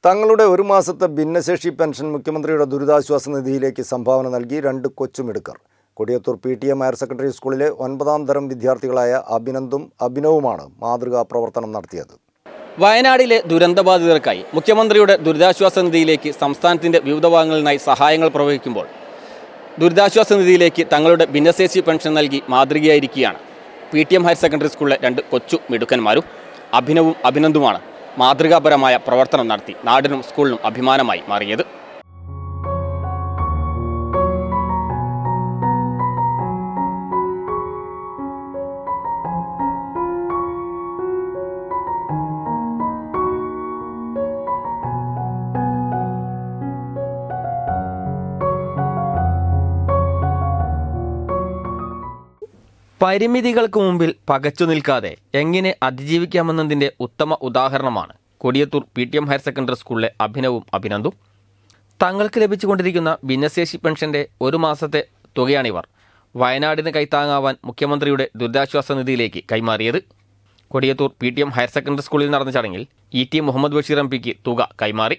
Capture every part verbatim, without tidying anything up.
തങ്ങളുടെ ഒരു മാസത്തെ ഭിന്നശേഷി പെൻഷൻ മുഖ്യമന്ത്രിയുടെ ദുരിതാശ്വാസ നിധിയിലേക്ക് സംഭാവന നൽകി രണ്ട് കൊച്ചുമിടുക്കർ. Kodiyathur P T M higher secondary സ്കൂളിലെ ഒൻപതാം തരം വിദ്യാർത്ഥികളായ അഭിനന്ദും അഭിനവുമാണ് മാതൃകാ പ്രവർത്തനം നടത്തിയത്. വയനാടിലെ ദുരന്തബാധിതർക്കായി മുഖ്യമന്ത്രിയുടെ ദുരിതാശ്വാസ നിധിയിലേക്ക് സംസ്ഥാനത്തിൻ്റെ വിവിധ ഭാഗങ്ങളിൽ നിന്നായി സഹായങ്ങൾ പ്രവഹിക്കുമ്പോൾ ദുരിതാശ്വാസ നിധിയിലേക്ക് തങ്ങളുടെ ഭിന്നശേഷി പെൻഷൻ നൽകി മാതൃകയായിരിക്കുകയാണ് P T M higher secondary സ്കൂളിലെ രണ്ട് കൊച്ചു മിടുക്കന്മാരും. അഭിനവും അഭിനന്ദുമാണ് മാതൃകാപരമായ പ്രവർത്തനം നടത്തി നാടിനും സ്കൂളിനും അഭിമാനമായി മാറിയത്. പരിമിതികൾക്ക് മുമ്പിൽ പകച്ചു നിൽക്കാതെ എങ്ങനെ അതിജീവിക്കാമെന്നതിൻ്റെ ഉത്തമ ഉദാഹരണമാണ് Kodiyathur P T M higher secondary സ്കൂളിലെ അഭിനവും അഭിനന്ദും. തങ്ങൾക്ക് ലഭിച്ചുകൊണ്ടിരിക്കുന്ന ഭിന്നശേഷി പെൻഷൻ്റെ ഒരു മാസത്തെ തുകയാണിവർ വയനാടിന് കൈത്താങ്ങാവാൻ മുഖ്യമന്ത്രിയുടെ ദുരിതാശ്വാസ നിധിയിലേക്ക് കൈമാറിയത്. Kodiyathur P T M higher secondary സ്കൂളിൽ നടന്ന ചടങ്ങിൽ E T Muhammad Basheer M പിക്ക് തുക കൈമാറി.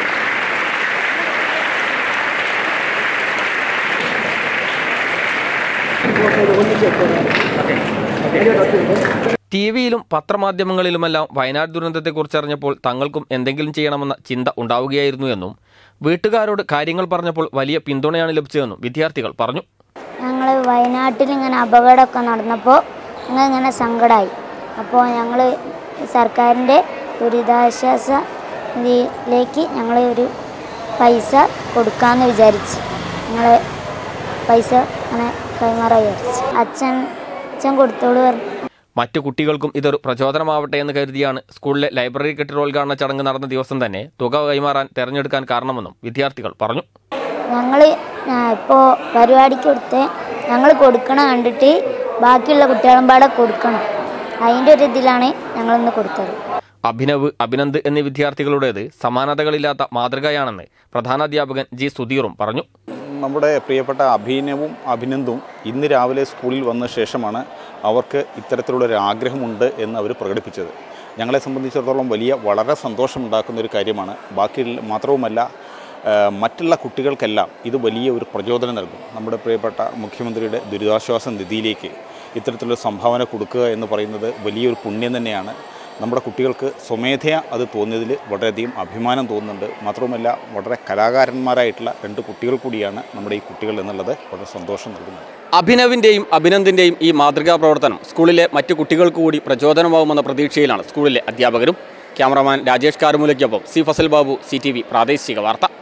ടി വിയിലും പത്രമാധ്യമങ്ങളിലുമെല്ലാം വയനാട് ദുരന്തത്തെക്കുറിച്ച് അറിഞ്ഞപ്പോൾ തങ്ങൾക്കും എന്തെങ്കിലും ചെയ്യണമെന്ന ചിന്ത ഉണ്ടാവുകയായിരുന്നു എന്നും വീട്ടുകാരോട് കാര്യങ്ങൾ പറഞ്ഞപ്പോൾ വലിയ പിന്തുണയാണ് ലഭിച്ചതെന്നും വിദ്യാർത്ഥികൾ പറഞ്ഞു. ഞങ്ങൾ വയനാട്ടിൽ ഇങ്ങനെ അപകടമൊക്കെ നടന്നപ്പോൾ ഞങ്ങൾ ഇങ്ങനെ സങ്കടമായി. അപ്പോൾ ഞങ്ങൾ സർക്കാരിൻ്റെ ദുരിതാശ്വാസ നിധിയിലേക്ക് ഞങ്ങൾ ഒരു പൈസ കൊടുക്കാമെന്ന് വിചാരിച്ച് ഞങ്ങൾ പൈസ അങ്ങനെ കൈമാറാൻ വിചാരിച്ചു. അച്ഛൻ അച്ഛൻ കൊടുത്തോളൂ പറഞ്ഞു. മറ്റു കുട്ടികൾക്കും ഇതൊരു പ്രചോദനമാവട്ടെ എന്ന് കരുതിയാണ് സ്കൂളിലെ ലൈബ്രറി കെട്ടിടോദ്ഘാടന ചടങ്ങ് നടന്ന ദിവസം തന്നെ തുക കൈമാറാൻ തിരഞ്ഞെടുക്കാൻ കാരണമെന്നും വിദ്യാർത്ഥികൾ പറഞ്ഞു. ഞങ്ങൾ ഇപ്പോൾ പരിപാടിക്ക് കൊടുത്ത് ഞങ്ങൾ കൊടുക്കണം കണ്ടിട്ട് ബാക്കിയുള്ള കുട്ടികളും പാടെ കൊടുക്കണം, അതിൻ്റെ ഒരു ഇതിലാണ് ഞങ്ങളിന്ന് കൊടുത്തത്. അഭിനവ് അഭിനന്ദ് എന്നീ വിദ്യാർത്ഥികളുടേത് സമാനതകളില്ലാത്ത മാതൃകയാണെന്ന് പ്രധാനാധ്യാപകൻ ജി സുധീറും പറഞ്ഞു. നമ്മുടെ പ്രിയപ്പെട്ട അഭിനവും അഭിനന്ദും ഇന്ന് രാവിലെ സ്കൂളിൽ വന്ന ശേഷമാണ് അവർക്ക് ഇത്തരത്തിലുള്ളൊരു ആഗ്രഹമുണ്ട് എന്ന് അവർ പ്രകടിപ്പിച്ചത്. ഞങ്ങളെ സംബന്ധിച്ചിടത്തോളം വലിയ വളരെ സന്തോഷമുണ്ടാക്കുന്ന ഒരു കാര്യമാണ്. ബാക്കി മാത്രവുമല്ല, മറ്റുള്ള കുട്ടികൾക്കെല്ലാം ഇത് വലിയ ഒരു പ്രചോദനം നൽകും. നമ്മുടെ പ്രിയപ്പെട്ട മുഖ്യമന്ത്രിയുടെ ദുരിതാശ്വാസ നിധിയിലേക്ക് ഇത്തരത്തിലുള്ള സംഭാവന കൊടുക്കുക എന്ന് പറയുന്നത് വലിയൊരു പുണ്യം തന്നെയാണ്. നമ്മുടെ കുട്ടികൾക്ക് സ്വമേധയാ അത് തോന്നിയതിൽ വളരെയധികം അഭിമാനം തോന്നുന്നുണ്ട്. മാത്രവുമല്ല, വളരെ കലാകാരന്മാരായിട്ടുള്ള രണ്ട് കുട്ടികൾ കൂടിയാണ് നമ്മുടെ ഈ കുട്ടികൾ എന്നുള്ളത് വളരെ സന്തോഷം നൽകുന്നത്. അഭിനവിൻ്റെയും അഭിനന്ദിൻ്റെയും ഈ മാതൃകാ പ്രവർത്തനം സ്കൂളിലെ മറ്റു കുട്ടികൾക്ക് കൂടി പ്രചോദനമാകുമെന്ന പ്രതീക്ഷയിലാണ് സ്കൂളിലെ അധ്യാപകരും. ക്യാമറമാൻ രാജേഷ് കാർമുലയ്ക്കൊപ്പം C Fasal Babu, C T V പ്രാദേശിക വാർത്ത.